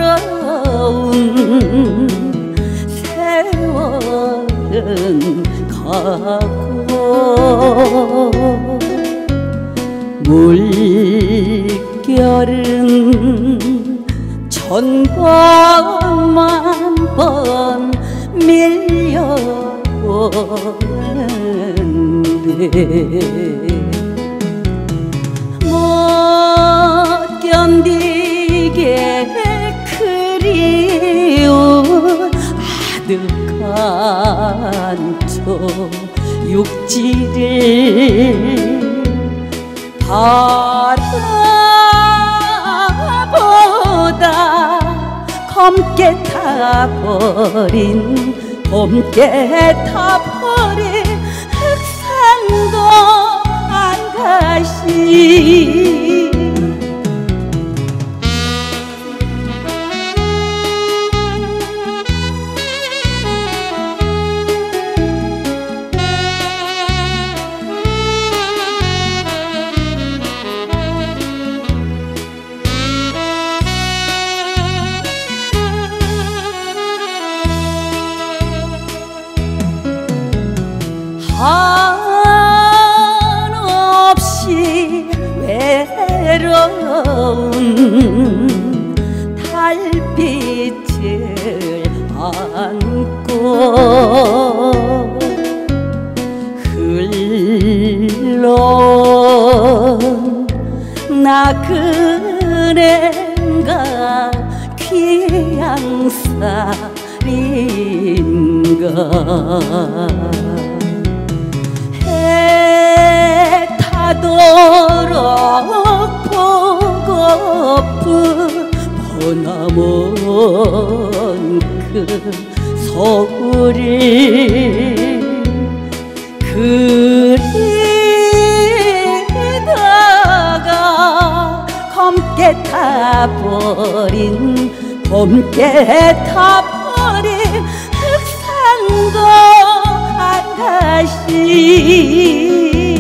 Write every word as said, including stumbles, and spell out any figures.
부러운 세월은 가고 물결은 천번 만번 밀려오는데 못 견디게 그리운 아득한 저 육지를 바라보다 검게 타버린 검게 타버린 흑산도 안 다시 한없이 외로운 달빛을 안고 흘러온 나그네인가 귀양살인가 해 타도록 보고픈 보나먼 그 서울을 그리다가 검게 타버린 검게 타버린 흑산도 안 다시